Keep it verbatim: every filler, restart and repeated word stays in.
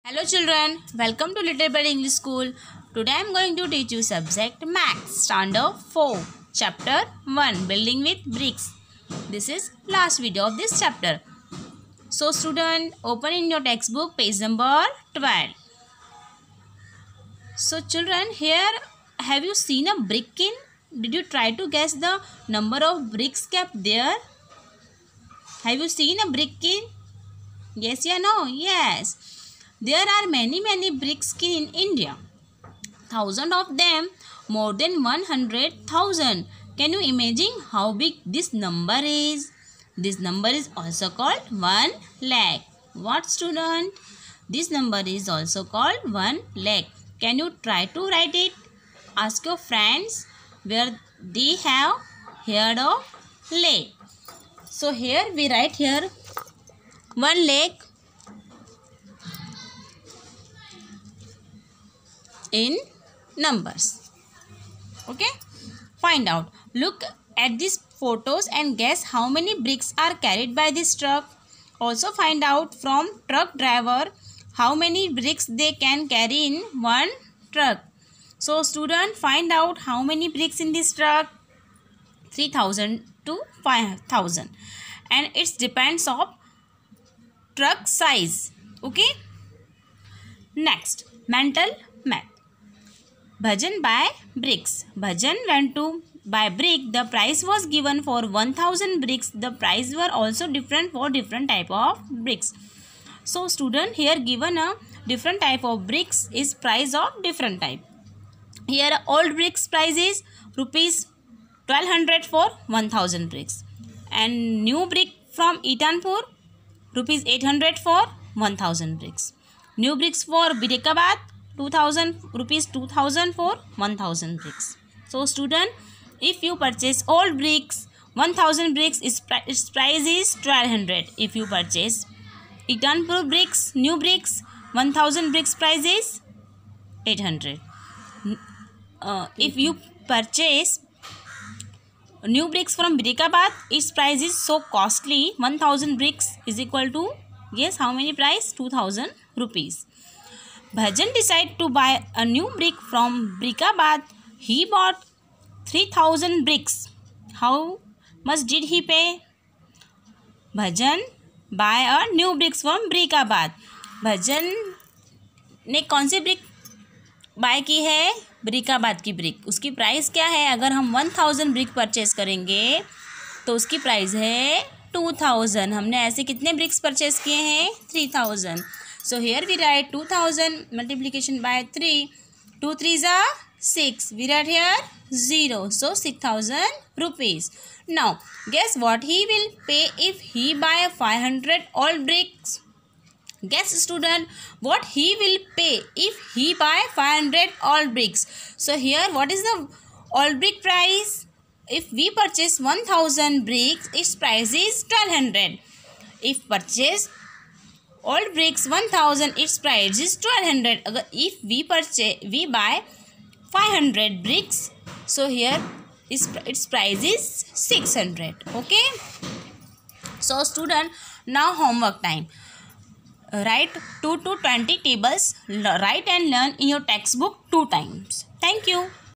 Hello children, welcome to Little Bird English School. Today I am going to teach you subject Maths, Standard four, Chapter one, Building with Bricks. This is last video of this chapter. So student, open in your textbook page number twelve. So children, here have you seen a brick in? Did you try to guess the number of bricks kept there? Have you seen a brick in? Yes or no? Yes. There are many many bricks in India. Thousands of them, more than one hundred thousand. Can you imagine how big this number is? This number is also called one lakh. What student? This number is also called one lakh. Can you try to write it? Ask your friends where they have heard of lake. So here we write here one lake in numbers. Okay, find out. Look at these photos and guess how many bricks are carried by this truck. Also find out from truck driver how many bricks they can carry in one truck. So student, find out how many bricks in this truck. three thousand to five thousand, and it depends on truck size. Okay, next, mental math. Bhajan buy bricks. Bhajan went to buy brick. The price was given for one thousand bricks. The price were also different for different type of bricks. So student, here given a different type of bricks is price of different type. Here old bricks price is rupees twelve hundred for one thousand bricks, and new brick from Itanpur rupees eight hundred for one thousand bricks. New bricks for Birikabad two thousand rupees two thousand for one thousand bricks. So student, if you purchase old bricks one thousand bricks, its, its price is twelve hundred. If you purchase Itanpur bricks, new bricks, one thousand bricks price is eight hundred. Uh, if you purchase new bricks from Birikabad, its price is so costly. one thousand bricks is equal to, guess how many price? two thousand rupees. Bhajan decided to buy a new brick from Birikabad. He bought three thousand bricks. How much did he pay? Bhajan buy a new bricks from Birikabad. Bhajan ने कौन सी brick by की है? Birikabad की brick. उसकी price क्या है? अगर हम one thousand ब्रिक परचेज करेंगे तो उसकी प्राइस है two thousand. हमने ऐसे कितने ब्रिक्स परचेज किए हैं? three thousand. So here we write two thousand multiplication by three. two threes are six. We write here zero. So six thousand rupees. Now guess what he will pay if he buy five hundred old bricks. Guess student, what he will pay if he buy five hundred old bricks. So here what is the old brick price? If we purchase one thousand bricks, its price is twelve hundred. If purchase old bricks one thousand, its price is twelve hundred. If we purchase we buy five hundred bricks, so here its, its price is six hundred. Okay, so student, now homework time. Write two to twenty tables. Write and learn in your textbook two times. Thank you.